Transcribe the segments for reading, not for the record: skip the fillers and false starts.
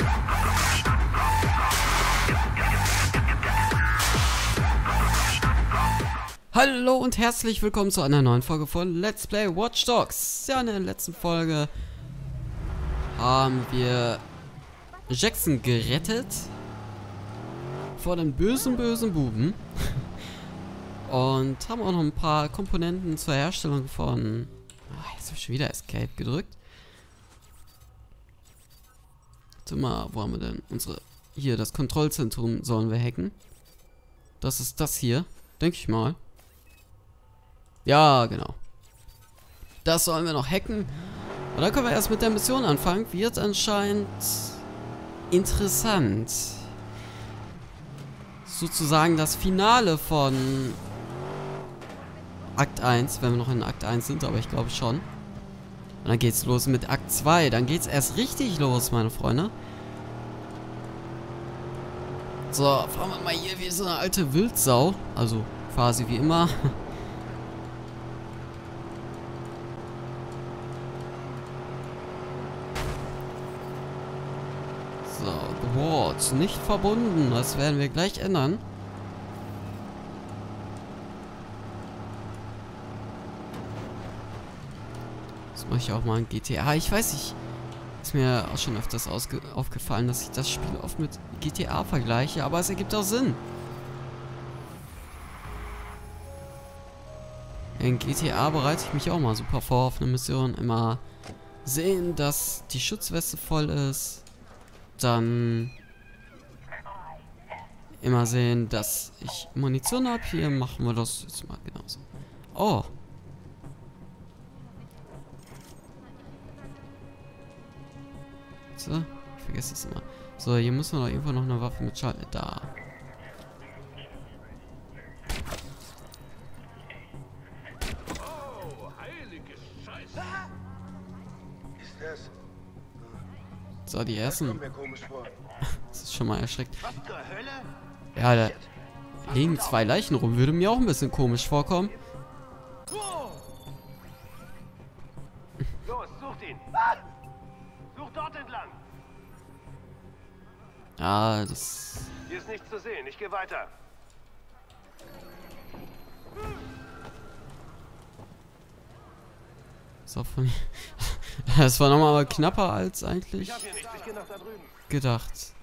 Hallo und herzlich willkommen zu einer neuen Folge von Let's Play Watch Dogs. Ja, in der letzten Folge haben wir Jackson gerettet vor den bösen Buben und haben auch noch ein paar Komponenten zur Herstellung von... jetzt habe ich schon wieder Escape gedrückt. Warte mal, wo haben wir denn unsere... Hier, das Kontrollzentrum sollen wir hacken. Das ist das hier, denke ich mal. Ja, genau. Das sollen wir noch hacken. Und dann können wir erst mit der Mission anfangen. Wird anscheinend interessant. Sozusagen das Finale von Akt 1, wenn wir noch in Akt 1 sind, aber ich glaube schon. Und dann geht's los mit Akt 2. Dann geht's erst richtig los, meine Freunde. So, fahren wir mal hier wie so eine alte Wildsau. Also quasi wie immer. So, Ward, nicht verbunden. Das werden wir gleich ändern. Das mache ich auch mal in GTA. Ich weiß nicht. Ist mir auch schon öfters aufgefallen, dass ich das Spiel oft mit GTA vergleiche, aber es ergibt auch Sinn. In GTA bereite ich mich auch mal super vor auf eine Mission. Immer sehen, dass die Schutzweste voll ist. Dann immer sehen, dass ich Munition habe. Hier machen wir das jetzt mal genauso. Oh. So, ich vergesse das immer. So, hier müssen wir doch irgendwo noch eine Waffe mit Schalt. Da. Oh, heilige Scheiße. Ist das? So, die ersten. Das ist schon mal erschreckt. Was zur Hölle? Ja, da liegen 2 Leichen rum. Würde mir auch ein bisschen komisch vorkommen. Los, sucht ihn. Sucht dort entlang. Ah, das... Hier ist nichts zu sehen. Ich gehe weiter. So von... Das war nochmal aber knapper als eigentlich Ich hab hier nichts. Ich gehe nach da drüben. gedacht.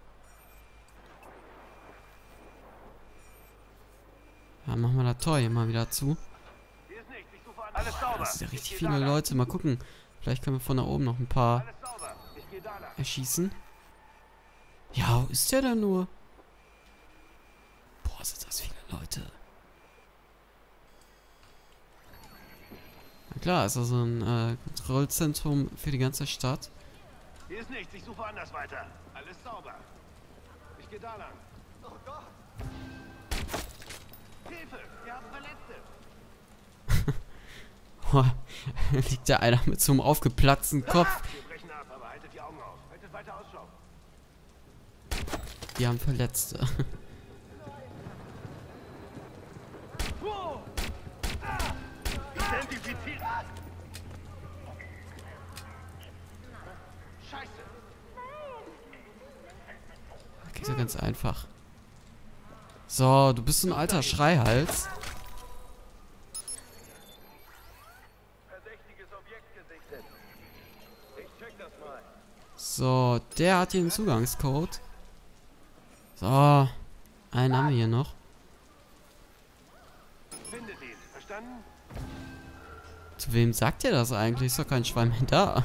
Ja, machen wir das Tor hier mal wieder zu. Hier ist nichts. Ich suche alles sauber. Das sind ja richtig Ich geh viele da lang. Leute. Mal gucken. Vielleicht können wir von da oben noch ein paar Alles sauber. Ich gehe da lang. erschießen. Ja, wo ist der denn nur? Boah, sind das viele Leute. Na klar, ist also ein Kontrollzentrum für die ganze Stadt. Hier ist nichts. Ich suche anders weiter. Alles sauber. Ich gehe da lang. Oh Gott. Hilfe! Wir haben Verletzte. Boah, da liegt da einer mit so einem aufgeplatzten Kopf. Wir brechen ab, aber haltet die Augen auf. Haltet weiter Ausschau. Die haben Verletzte. Identifiziert. Scheiße. Geht ja ganz einfach. So, du bist so ein alter Schreihals. Verdächtiges Objekt gesichtet. Ich check das mal. So, der hat hier einen Zugangscode. So, einen haben wir hier noch. Findet ihn. Verstanden? Zu wem sagt ihr das eigentlich? Ist doch kein Schwein mehr da.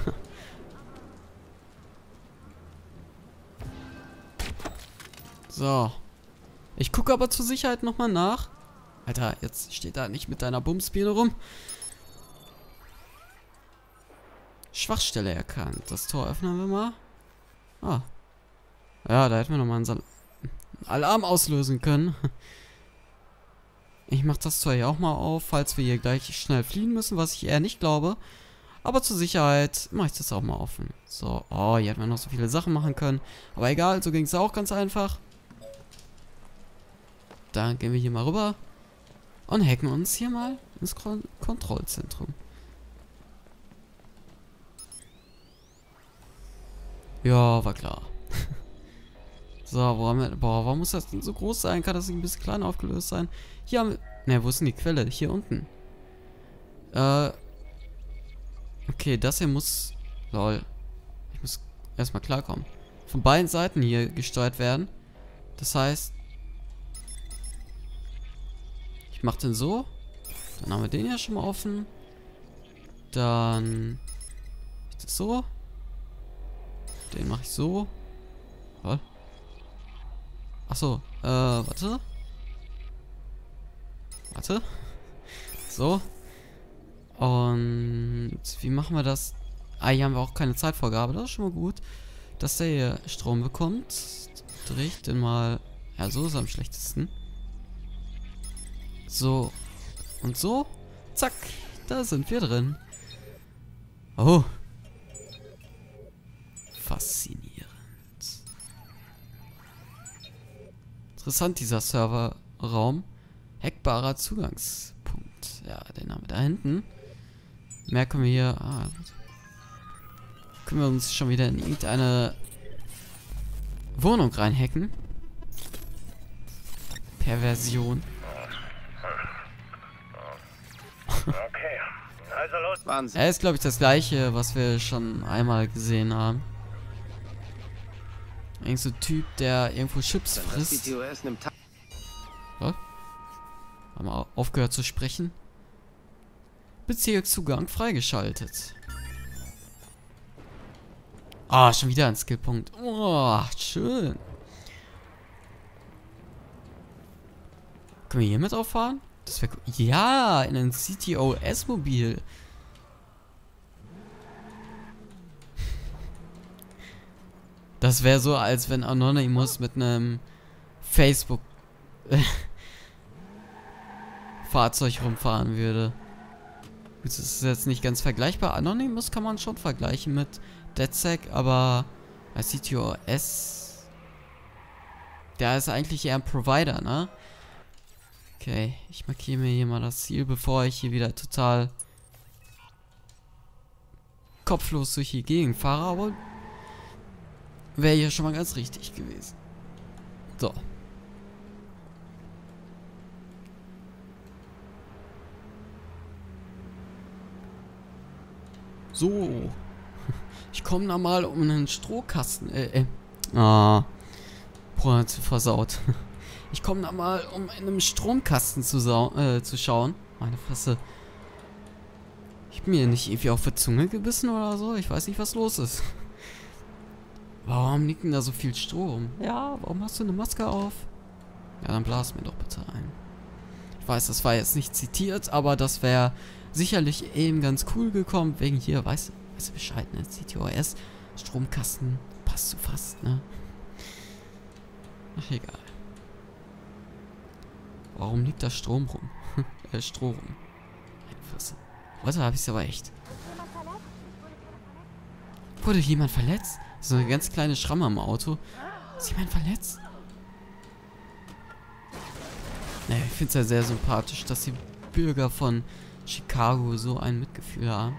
So. Ich gucke aber zur Sicherheit nochmal nach. Alter, jetzt steht da nicht mit deiner Bumsbirne rum. Schwachstelle erkannt. Das Tor öffnen wir mal. Ah. Ja, da hätten wir nochmal einen Alarm auslösen können. Ich mach das Tor hier auch mal auf, falls wir hier gleich schnell fliehen müssen, was ich eher nicht glaube. Aber zur Sicherheit mache ich das auch mal offen. So, oh, hier hätten wir noch so viele Sachen machen können. Aber egal, so ging es auch ganz einfach. Dann gehen wir hier mal rüber und hacken uns hier mal ins Kontrollzentrum. Ja, war klar. So, wo haben wir... Boah, warum muss das denn so groß sein? Kann das nicht ein bisschen kleiner aufgelöst sein? Hier haben wir... Ne, wo ist denn die Quelle? Hier unten. Okay, das hier muss... Lol. Ich muss erstmal klarkommen. Von beiden Seiten hier gesteuert werden. Das heißt... Ich mache den so. Dann haben wir den ja schon mal offen. Dann... Ist das so? Den mache ich so. Lol. Achso, warte. Warte. So. Und wie machen wir das? Ah, hier haben wir auch keine Zeitvorgabe. Das ist schon mal gut. Dass der hier Strom bekommt. Dreh ich den mal. Ja, so ist er am schlechtesten. So. Und so. Zack. Da sind wir drin. Oh. Faszinierend. Interessant, dieser Serverraum. Hackbarer Zugangspunkt. Ja, den haben wir da hinten. Mehr können wir hier... Ah, können wir uns schon wieder in irgendeine Wohnung reinhacken. Perversion. Okay, also los. Wahnsinn. Er ist, glaube ich, das gleiche, was wir schon einmal gesehen haben. Irgend so ein Typ, der irgendwo Chips frisst. Was? Haben wir aufgehört zu sprechen? Bezirkszugang freigeschaltet. Ah, schon wieder ein Skillpunkt. Oh, schön. Können wir hier mit auffahren? Das wäre cool. Ja, in ein CTOS-Mobil. Das wäre so, als wenn Anonymous mit einem Facebook Fahrzeug rumfahren würde. Gut, das ist jetzt nicht ganz vergleichbar. Anonymous kann man schon vergleichen mit DedSec, aber bei CTOS, der ist eigentlich eher ein Provider, ne? Okay, ich markiere mir hier mal das Ziel, bevor ich hier wieder total kopflos durch die Gegend fahre, aber wäre hier schon mal ganz richtig gewesen. So. So. Ich komme da mal um einen Strohkasten. Boah, zu versaut. Ich komme da mal, um in einem Stromkasten zu schauen. Meine Fresse. Ich bin mir nicht irgendwie auf die Zunge gebissen oder so. Ich weiß nicht, was los ist. Warum liegt denn da so viel Strom? Ja, warum hast du eine Maske auf? Ja, dann blas mir doch bitte ein. Ich weiß, das war jetzt nicht zitiert, aber das wäre sicherlich eben ganz cool gekommen. Wegen hier, weißt du Bescheid, ne? CTOS, Stromkasten, passt so fast, ne? Ach, egal. Warum liegt da Strom rum? Stroh rum. Meine Fresse. Heute habe ich es aber echt. Wurde jemand verletzt? So eine ganz kleine Schramme am Auto. Ist jemand verletzt? Naja, ich finde es ja sehr sympathisch, dass die Bürger von Chicago so ein Mitgefühl haben.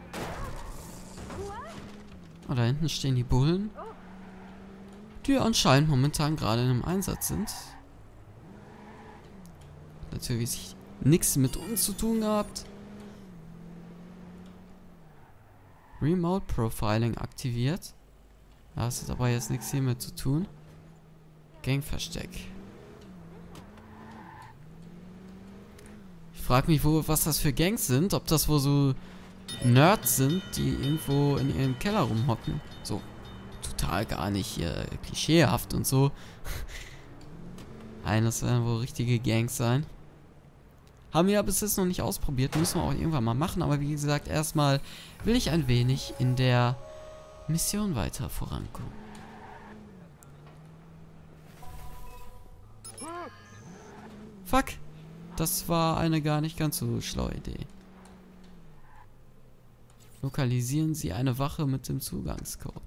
Oh, da hinten stehen die Bullen, die anscheinend momentan gerade in einem Einsatz sind. Natürlich nichts mit uns zu tun gehabt. Remote Profiling aktiviert. Da ist aber jetzt nichts hiermit zu tun. Gangversteck. Ich frage mich, was das für Gangs sind. Ob das wohl so Nerds sind, die irgendwo in ihrem Keller rumhocken. So total gar nicht hier klischeehaft und so. Nein, das werden wohl richtige Gangs sein. Haben wir ja bis jetzt noch nicht ausprobiert. Müssen wir auch irgendwann mal machen. Aber wie gesagt, erstmal will ich ein wenig in der Mission weiter vorankommen. Fuck. Das war eine gar nicht ganz so schlaue Idee. Lokalisieren Sie eine Wache mit dem Zugangscode.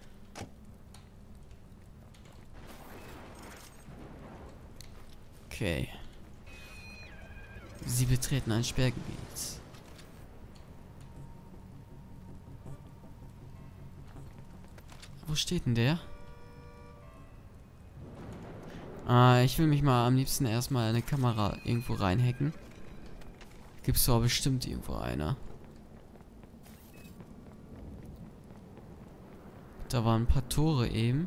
Okay. Sie betreten ein Sperrgebiet. Wo steht denn der? Ich will mich mal am liebsten erstmal eine Kamera irgendwo reinhacken. Gibt's doch bestimmt irgendwo eine. Da waren ein paar Tore eben.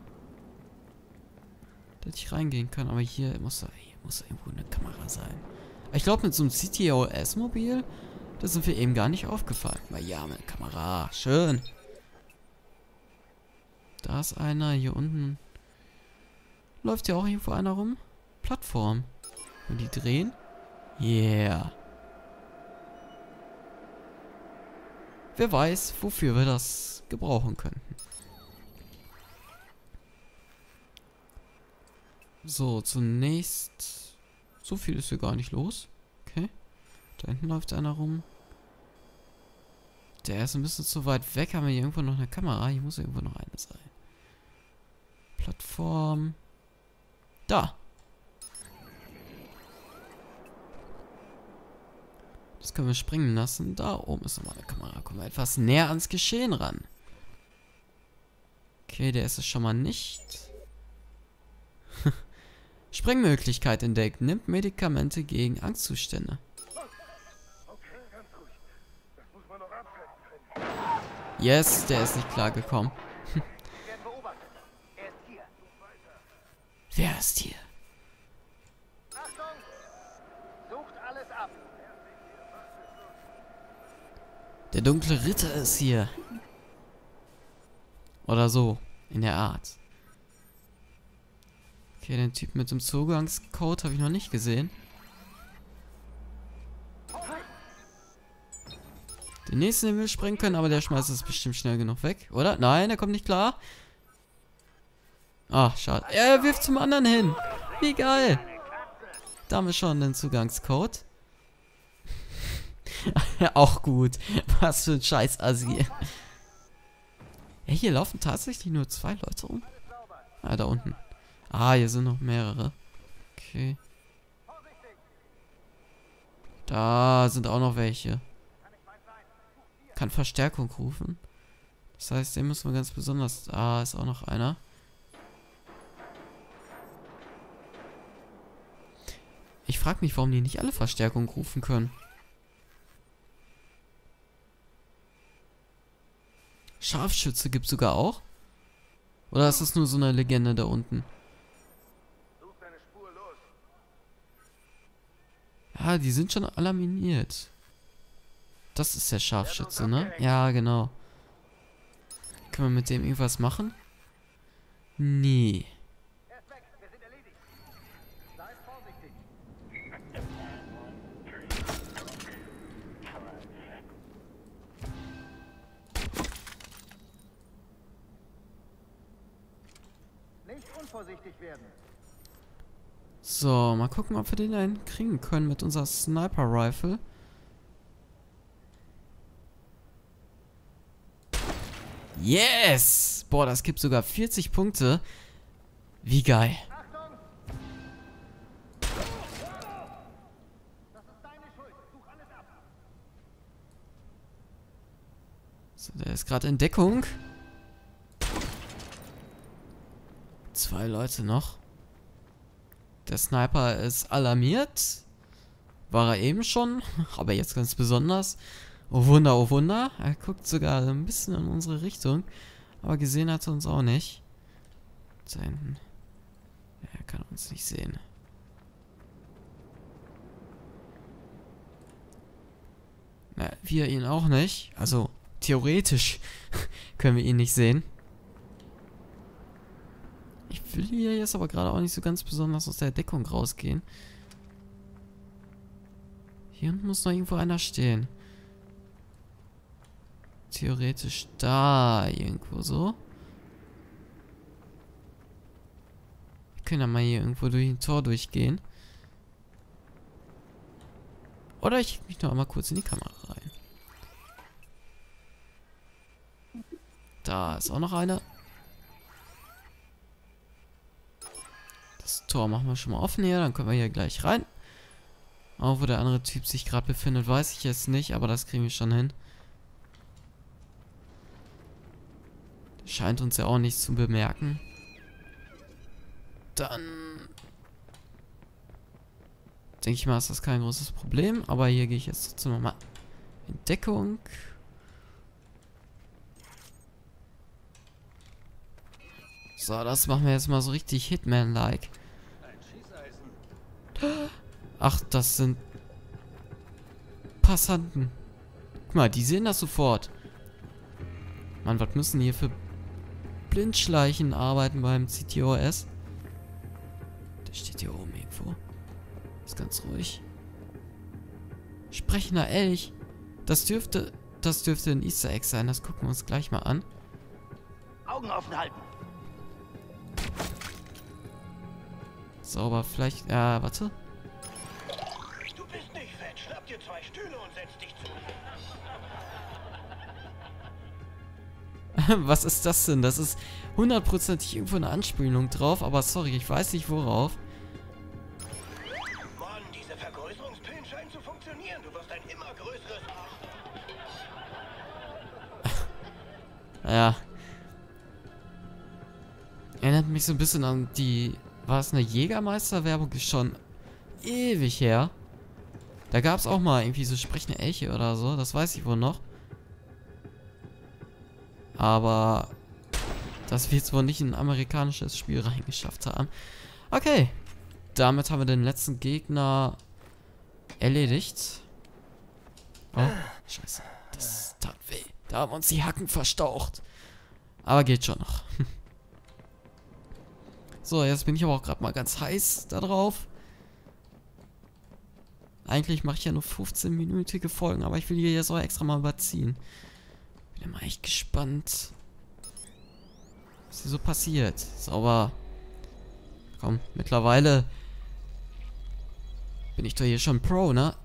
Dass ich reingehen kann, aber hier muss irgendwo eine Kamera sein. Ich glaube, mit so einem CTOS-Mobil, das sind wir eben gar nicht aufgefallen. Weil ja, mit Kamera. Schön. Da ist einer. Hier unten läuft ja auch irgendwo einer rum. Plattform. Und die drehen. Yeah. Wer weiß, wofür wir das gebrauchen könnten. So, zunächst... So viel ist hier gar nicht los. Okay. Da hinten läuft einer rum. Der ist ein bisschen zu weit weg. Haben wir hier irgendwo noch eine Kamera? Hier muss irgendwo noch eine sein. Plattform. Da. Das können wir springen lassen. Da oben ist nochmal eine Kamera. Kommen wir etwas näher ans Geschehen ran. Okay, der ist es schon mal nicht. Sprengmöglichkeit entdeckt. Nimmt Medikamente gegen Angstzustände. Yes, der ist nicht klargekommen. Wer ist hier? Achtung! Sucht alles ab. Der dunkle Ritter ist hier. Oder so, in der Art. Okay, den Typ mit dem Zugangscode habe ich noch nicht gesehen. Den nächsten, den wir sprengen können, aber der schmeißt es bestimmt schnell genug weg, oder? Nein, der kommt nicht klar. Ah, schade. Er wirft zum anderen hin. Wie geil. Da haben wir schon den Zugangscode. Auch gut. Was für ein scheiß Assi. Ja, hier laufen tatsächlich nur 2 Leute rum. Ah, da unten. Ah, hier sind noch mehrere. Okay. Da sind auch noch welche. Kann Verstärkung rufen. Das heißt, den müssen wir ganz besonders... Ah, ist auch noch einer. Ich frage mich, warum die nicht alle Verstärkung rufen können. Scharfschütze gibt es sogar auch? Oder ist das nur so eine Legende da unten? Ja, die sind schon alarminiert. Das ist der Scharfschütze, ne? Ja, genau. Können wir mit dem irgendwas machen? Nee. Nicht unvorsichtig werden. So, mal gucken, ob wir den einen kriegen können mit unserer Sniper Rifle. Yes! Boah, das gibt sogar 40 Punkte. Wie geil. Achtung! Das ist deine Schuld. Such alles ab. So, der ist gerade in Deckung. 2 Leute noch. Der Sniper ist alarmiert. War er eben schon. Aber jetzt ganz besonders. Oh Wunder, oh Wunder. Er guckt sogar ein bisschen in unsere Richtung. Aber gesehen hat er uns auch nicht. Da hinten. Er kann uns nicht sehen. Na, wir ihn auch nicht. Also, theoretisch können wir ihn nicht sehen. Ich will hier jetzt aber gerade auch nicht so ganz besonders aus der Deckung rausgehen. Hier unten muss noch irgendwo einer stehen. Theoretisch da irgendwo so. Wir können ja mal hier irgendwo durch ein Tor durchgehen. Oder ich mich noch einmal kurz in die Kamera rein. Da ist auch noch einer. Das Tor machen wir schon mal offen hier, dann können wir hier gleich rein. Auch wo der andere Typ sich gerade befindet, weiß ich jetzt nicht, aber das kriegen wir schon hin. Scheint uns ja auch nicht zu bemerken. Dann denke ich mal, ist das kein großes Problem. Aber hier gehe ich jetzt trotzdem nochmal in Deckung. So, das machen wir jetzt mal so richtig Hitman-like. Ach, das sind Passanten. Guck mal, die sehen das sofort. Mann, was müssen hier für Blindschleichen arbeiten beim CTOS? Der steht hier oben irgendwo. Ist ganz ruhig. Sprechender Elch. Das dürfte ein Easter Egg sein. Das gucken wir uns gleich mal an. Augen offen halten. Sauber, vielleicht. Ja, warte. Du bist nicht fett. Schnapp dir 2 Stühle und setz dich zu. Was ist das denn? Das ist hundertprozentig irgendwo eine Anspielung drauf, aber sorry, ich weiß nicht worauf. Mann, diese Vergrößerungspillen scheinen zu funktionieren. Du wirst ein immer größeres Naja. Erinnert mich so ein bisschen an die... War es eine Jägermeister-Werbung? Ist schon ewig her. Da gab es auch mal irgendwie so sprechende Elche oder so. Das weiß ich wohl noch. Aber das wird es wohl nicht in ein amerikanisches Spiel reingeschafft haben. Okay. Damit haben wir den letzten Gegner erledigt. Oh, scheiße. Das tat weh. Da haben uns die Hacken verstaucht. Aber geht schon noch. So, jetzt bin ich aber auch gerade mal ganz heiß da drauf. Eigentlich mache ich ja nur 15-minütige Folgen, aber ich will hier jetzt auch extra mal überziehen. Bin immer echt gespannt, was hier so passiert. Sauber. Komm, mittlerweile bin ich doch hier schon Pro, ne?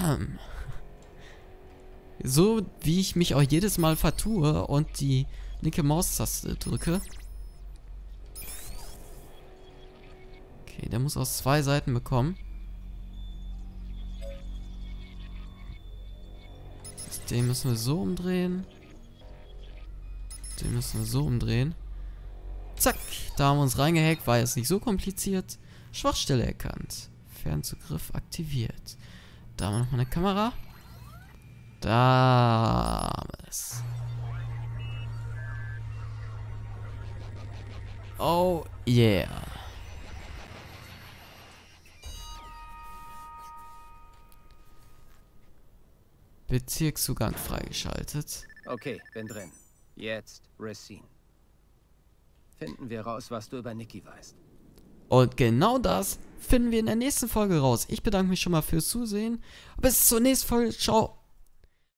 So wie ich mich auch jedes Mal vertue und die linke Maustaste drücke. Okay, der muss aus 2 Seiten bekommen. Den müssen wir so umdrehen. Den müssen wir so umdrehen. Zack, da haben wir uns reingehackt. War jetzt nicht so kompliziert. Schwachstelle erkannt. Fernzugriff aktiviert. Da haben wir nochmal eine Kamera. Da haben wir es. Oh yeah. Bezirkszugang freigeschaltet. Okay, bin drin. Jetzt Racine. Finden wir raus, was du über Nikki weißt. Und genau das finden wir in der nächsten Folge raus. Ich bedanke mich schon mal fürs Zusehen. Bis zur nächsten Folge. Ciao.